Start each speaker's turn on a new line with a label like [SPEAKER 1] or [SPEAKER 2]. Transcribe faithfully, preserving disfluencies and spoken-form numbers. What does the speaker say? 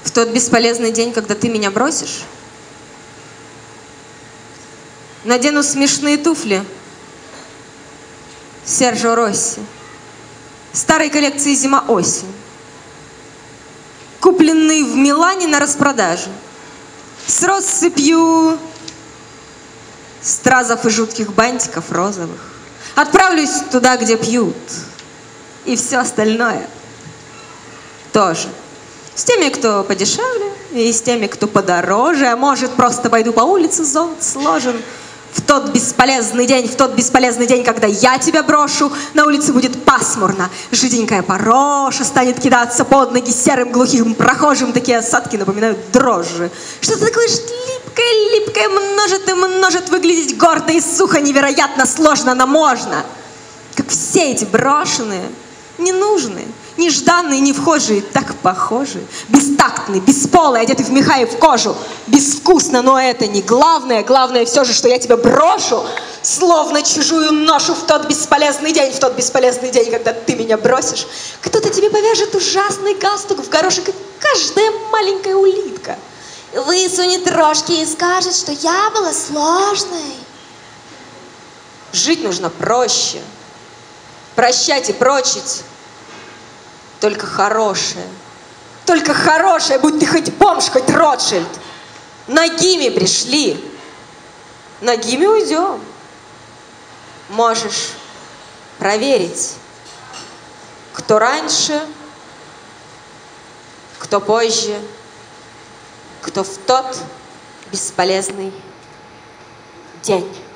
[SPEAKER 1] В тот бесполезный день, когда ты меня бросишь, надену смешные туфли Серджио Росси, старой коллекции зима-осень, купленные в Милане на распродаже, с россыпью стразов и жутких бантиков розовых. Отправлюсь туда, где пьют, и все остальное тоже. С теми, кто подешевле, и с теми, кто подороже, а может, просто пойду по улице, золото сложен. В тот бесполезный день, в тот бесполезный день, когда я тебя брошу, на улице будет пасмурно. Жиденькая пороша станет кидаться под ноги серым глухим прохожим. Такие осадки напоминают дрожжи. Что-то такое липкое, липкое, множит и множит, выглядеть гордо и сухо, невероятно сложно, но можно. Как все эти брошенные, ненужные, нежданные, не вхожие, так похожие, бестактные, бесполые, одеты в меха и в кожу, безвкусно, но это не главное. Главное все же, что я тебя брошу, словно чужую ношу в тот бесполезный день, в тот бесполезный день, когда ты меня бросишь. Кто-то тебе повяжет ужасный галстук в горошек, как каждая маленькая улитка. Высунет рожки и скажет, что я была сложной. Жить нужно проще. Прощать и прочить только хорошее. Только хорошее, будь ты хоть бомж, хоть Ротшильд. Нагими пришли, нагими уйдем. Можешь проверить, кто раньше, кто позже, кто в тот бесполезный день.